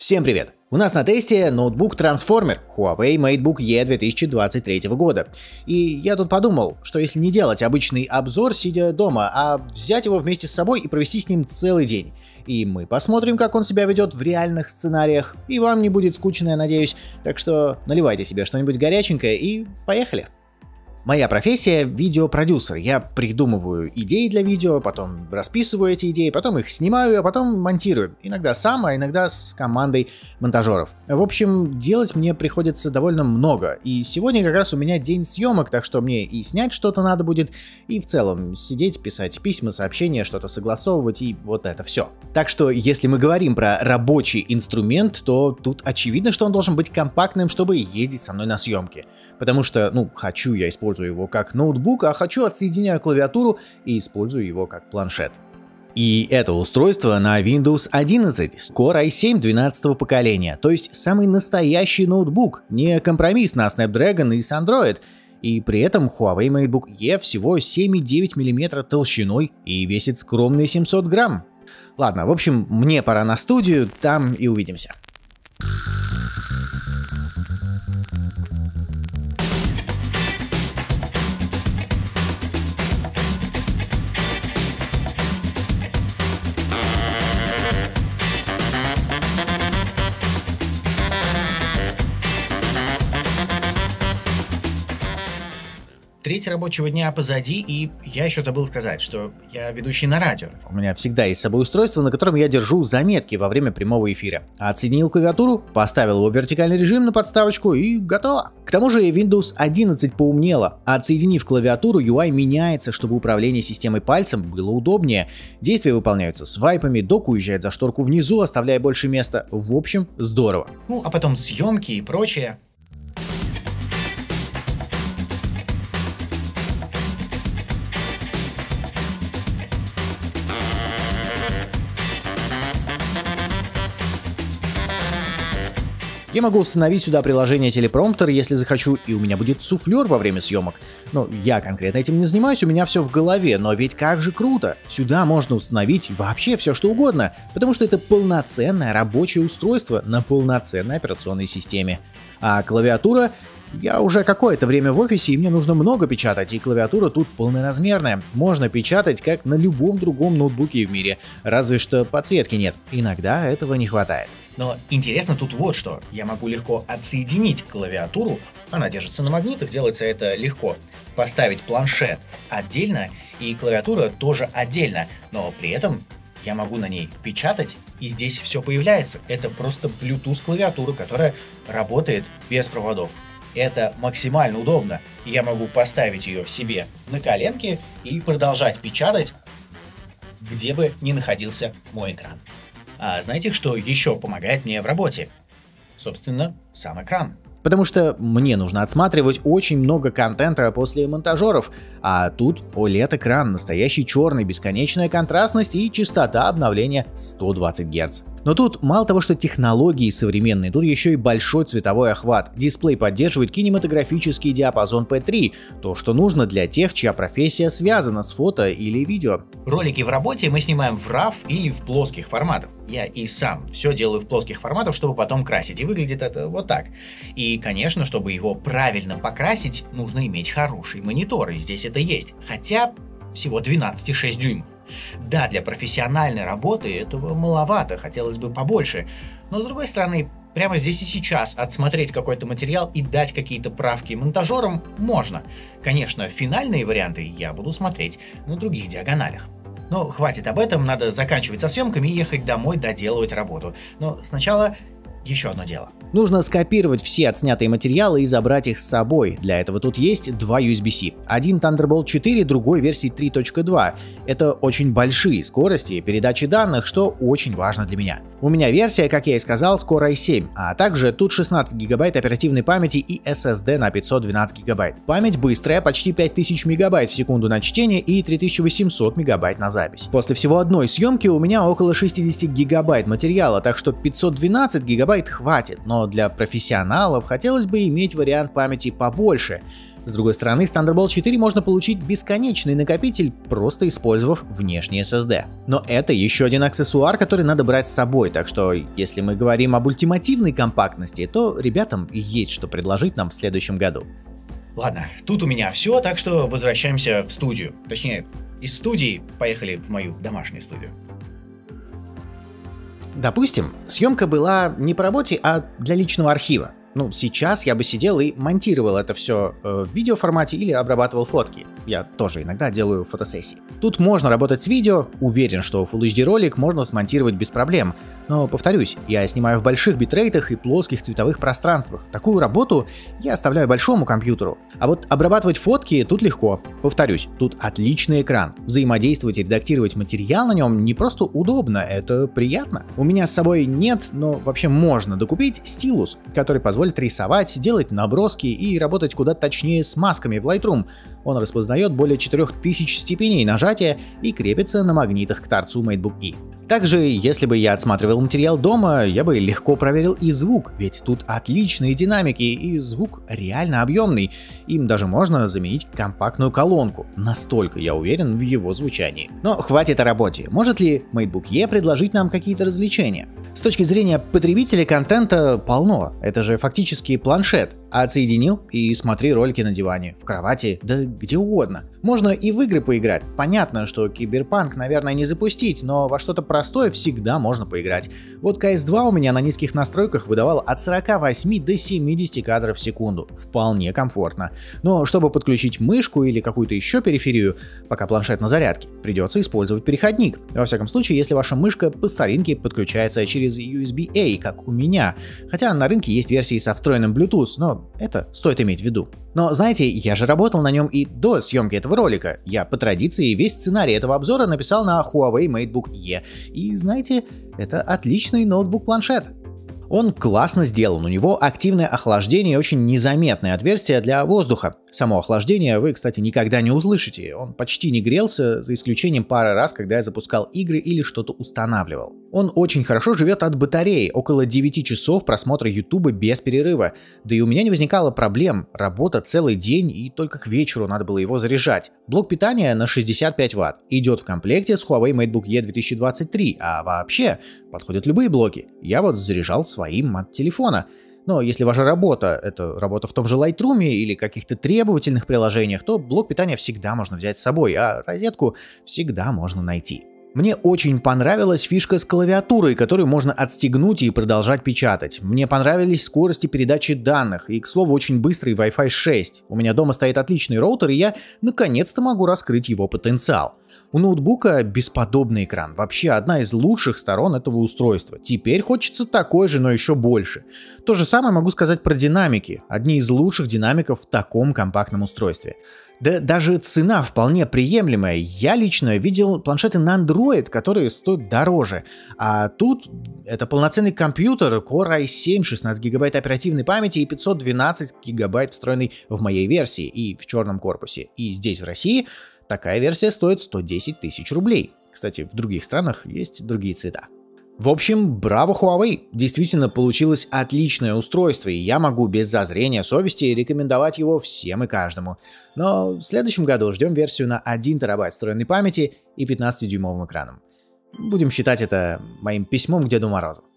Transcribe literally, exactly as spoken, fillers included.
Всем привет! У нас на тесте ноутбук Transformer Huawei MateBook E две тысячи двадцать третьего года. И я тут подумал, что если не делать обычный обзор, сидя дома, а взять его вместе с собой и провести с ним целый день. И мы посмотрим, как он себя ведет в реальных сценариях. И вам не будет скучно, я надеюсь. Так что наливайте себе что-нибудь горяченькое и поехали! Моя профессия — видеопродюсер. Я придумываю идеи для видео, потом расписываю эти идеи, потом их снимаю, а потом монтирую. Иногда сам, а иногда с командой монтажеров. В общем, делать мне приходится довольно много. И сегодня как раз у меня день съемок, так что мне и снять что-то надо будет, и в целом сидеть, писать письма, сообщения, что-то согласовывать и вот это все. Так что, если мы говорим про рабочий инструмент, то тут очевидно, что он должен быть компактным, чтобы ездить со мной на съемки. Потому что, ну, хочу я использую его как ноутбук, а хочу отсоединяю клавиатуру и использую его как планшет. И это устройство на Windows одиннадцать Core ай семь двенадцатого поколения, то есть самый настоящий ноутбук, не компромисс на Snapdragon и с Android. И при этом Huawei MateBook E всего семь и девять миллиметра толщиной и весит скромные семьсот грамм. Ладно, в общем, мне пора на студию, там и увидимся. Треть рабочего дня позади, и я еще забыл сказать, что я ведущий на радио. У меня всегда есть с собой устройство, на котором я держу заметки во время прямого эфира. Отсоединил клавиатуру, поставил его в вертикальный режим на подставочку и готово. К тому же Windows одиннадцать поумнела. Отсоединив клавиатуру, ю ай меняется, чтобы управление системой пальцем было удобнее. Действия выполняются свайпами, док уезжает за шторку внизу, оставляя больше места. В общем, здорово. Ну, а потом съемки и прочее. Я могу установить сюда приложение телепромптер, если захочу, и у меня будет суфлер во время съемок. Но я конкретно этим не занимаюсь, у меня все в голове, но ведь как же круто! Сюда можно установить вообще все что угодно, потому что это полноценное рабочее устройство на полноценной операционной системе. А клавиатура... Я уже какое-то время в офисе, и мне нужно много печатать, и клавиатура тут полноразмерная. Можно печатать, как на любом другом ноутбуке в мире, разве что подсветки нет. Иногда этого не хватает. Но интересно тут вот что. Я могу легко отсоединить клавиатуру, она держится на магнитах, делается это легко. Поставить планшет отдельно, и клавиатура тоже отдельно, но при этом я могу на ней печатать, и здесь все появляется. Это просто Bluetooth клавиатура, которая работает без проводов. Это максимально удобно. Я могу поставить ее себе на коленки и продолжать печатать, где бы ни находился мой экран. А знаете, что еще помогает мне в работе? Собственно, сам экран. Потому что мне нужно отсматривать очень много контента после монтажеров, а тут о лед экран, настоящий черный, бесконечная контрастность и частота обновления сто двадцать герц. Но тут мало того, что технологии современные, тут еще и большой цветовой охват. Дисплей поддерживает кинематографический диапазон пи три, то, что нужно для тех, чья профессия связана с фото или видео. Ролики в работе мы снимаем в рав или в плоских форматах. Я и сам все делаю в плоских форматах, чтобы потом красить, и выглядит это вот так. И, конечно, чтобы его правильно покрасить, нужно иметь хороший монитор, и здесь это есть. Хотя всего двенадцать и шесть дюймов. Да, для профессиональной работы этого маловато, хотелось бы побольше. Но с другой стороны, прямо здесь и сейчас отсмотреть какой-то материал и дать какие-то правки монтажерам можно. Конечно, финальные варианты я буду смотреть на других диагоналях. Но хватит об этом, надо заканчивать со съемками и ехать домой доделывать работу. Но сначала еще одно дело. Нужно скопировать все отснятые материалы и забрать их с собой. Для этого тут есть два ю эс би-C. Один Thunderbolt четыре, другой версии три точка два. Это очень большие скорости передачи данных, что очень важно для меня. У меня версия, как я и сказал, с Core ай семь, а также тут шестнадцать гигабайт оперативной памяти и эс эс ди на пятьсот двенадцать гигабайт. Память быстрая, почти пять тысяч мегабайт в секунду на чтение и три тысячи восемьсот мегабайт на запись. После всего одной съемки у меня около шестидесяти гигабайт материала, так что пятьсот двенадцать гигабайт хватит, но для профессионалов хотелось бы иметь вариант памяти побольше. С другой стороны, с Thunderbolt четыре можно получить бесконечный накопитель, просто использовав внешний эс эс ди. Но это еще один аксессуар, который надо брать с собой, так что если мы говорим об ультимативной компактности, то ребятам есть что предложить нам в следующем году. Ладно, тут у меня все, так что возвращаемся в студию. Точнее, из студии поехали в мою домашнюю студию. Допустим, съемка была не по работе, а для личного архива. Ну, сейчас я бы сидел и монтировал это все э, в видеоформате или обрабатывал фотки. Я тоже иногда делаю фотосессии. Тут можно работать с видео, уверен, что Full эйч ди ролик можно смонтировать без проблем. Но, повторюсь, я снимаю в больших битрейтах и плоских цветовых пространствах. Такую работу я оставляю большому компьютеру. А вот обрабатывать фотки тут легко. Повторюсь, тут отличный экран. Взаимодействовать и редактировать материал на нем не просто удобно, это приятно. У меня с собой нет, но вообще можно докупить стилус, который позволит рисовать, делать наброски и работать куда точнее с масками в Lightroom. Он распознает более четырёх тысяч степеней нажатия и крепится на магнитах к торцу MateBook И. Также, если бы я отсматривал материал дома, я бы легко проверил и звук, ведь тут отличные динамики и звук реально объемный. Им даже можно заменить компактную колонку, настолько я уверен в его звучании. Но хватит о работе. Может ли MateBook И предложить нам какие-то развлечения? С точки зрения потребителя контента полно, это же фактически планшет. Отсоединил и смотри ролики на диване, в кровати, да где угодно. Можно и в игры поиграть. Понятно, что Киберпанк, наверное, не запустить, но во что-то простое всегда можно поиграть. Вот си эс два у меня на низких настройках выдавал от сорока восьми до семидесяти кадров в секунду. Вполне комфортно. Но чтобы подключить мышку или какую-то еще периферию, пока планшет на зарядке, придется использовать переходник. Во всяком случае, если ваша мышка по старинке подключается через ю эс би-A, как у меня. Хотя на рынке есть версии со встроенным Bluetooth, но это стоит иметь в виду. Но знаете, я же работал на нем и до съемки этого ролика. Я по традиции весь сценарий этого обзора написал на Huawei MateBook И. И знаете, это отличный ноутбук-планшет. Он классно сделан, у него активное охлаждение и очень незаметное отверстие для воздуха. Само охлаждение вы, кстати, никогда не услышите, он почти не грелся, за исключением пары раз, когда я запускал игры или что-то устанавливал. Он очень хорошо живет от батареи, около девяти часов просмотра YouTube без перерыва, да и у меня не возникало проблем, работа целый день и только к вечеру надо было его заряжать. Блок питания на шестьдесят пять ватт, идет в комплекте с Huawei MateBook И две тысячи двадцать три, а вообще подходят любые блоки, я вот заряжал своим от телефона. Но если ваша работа — это работа в том же Lightroom или каких-то требовательных приложениях, то блок питания всегда можно взять с собой, а розетку всегда можно найти. Мне очень понравилась фишка с клавиатурой, которую можно отстегнуть и продолжать печатать. Мне понравились скорости передачи данных и, к слову, очень быстрый Wi-Fi шесть. У меня дома стоит отличный роутер, и я наконец-то могу раскрыть его потенциал. У ноутбука бесподобный экран, вообще одна из лучших сторон этого устройства. Теперь хочется такой же, но еще больше. То же самое могу сказать про динамики, одни из лучших динамиков в таком компактном устройстве. Да даже цена вполне приемлемая. Я лично видел планшеты на Android, которые стоят дороже. А тут это полноценный компьютер Core ай семь, шестнадцать гигабайт оперативной памяти и пятьсот двенадцать гигабайт встроенный в моей версии и в черном корпусе. И здесь, в России, такая версия стоит сто десять тысяч рублей. Кстати, в других странах есть другие цвета. В общем, браво Huawei! Действительно получилось отличное устройство, и я могу без зазрения совести рекомендовать его всем и каждому. Но в следующем году ждем версию на один терабайт встроенной памяти и пятнадцатидюймовым экраном. Будем считать это моим письмом к Деду Морозу.